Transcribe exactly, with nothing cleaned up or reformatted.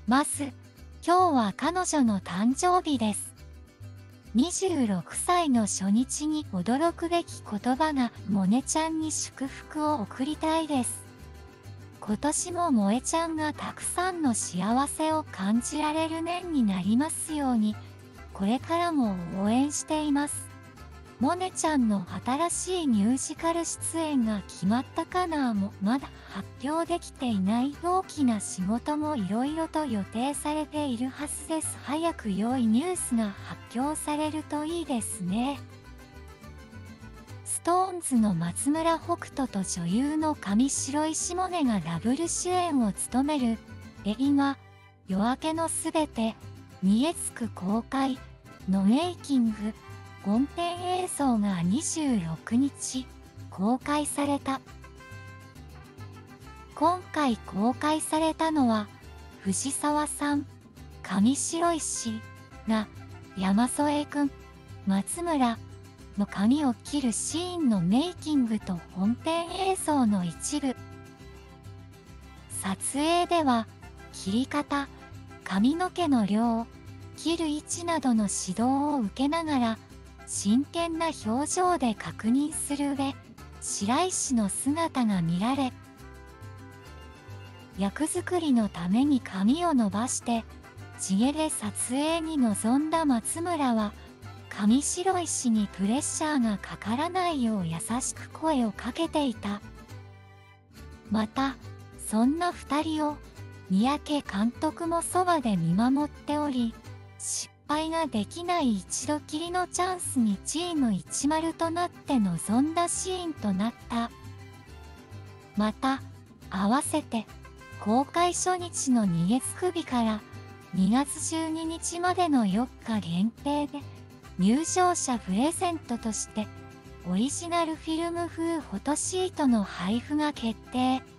ます。今日は彼女の誕生日です。にじゅうろくさいの初日に驚くべき言葉が萌音ちゃんに祝福を送りたいです。今年も萌えちゃんがたくさんの幸せを感じられる年になりますように、これからも応援しています。萌音ちゃんの新しいミュージカル出演が決まったかなもまだ発表できていない。大きな仕事もいろいろと予定されているはずです。早く良いニュースが発表されるといいですね。ストーンズの松村北斗と女優の上白石萌音がダブル主演を務める映画「夜明けのすべて」に月く公開のメイキング本編映像がにじゅうろくにち公開された。今回公開されたのは藤沢さん、上白石が山添くん、松村の髪を切るシーンのメイキングと本編映像の一部。撮影では切り方、髪の毛の量、切る位置などの指導を受けながら真剣な表情で確認する上、白石の姿が見られ、役作りのために髪を伸ばして地毛で撮影に臨んだ松村は、上白石にプレッシャーがかからないよう優しく声をかけていた。また、そんな二人を三宅監督もそばで見守っており、失敗ができない一度きりのチャンスにチーム一丸となって臨んだシーンとなった。また、合わせて公開初日のに月く日からにがつじゅうににちまでのよっか限定で、入場者プレゼントとしてオリジナルフィルム風フォトシートの配布が決定。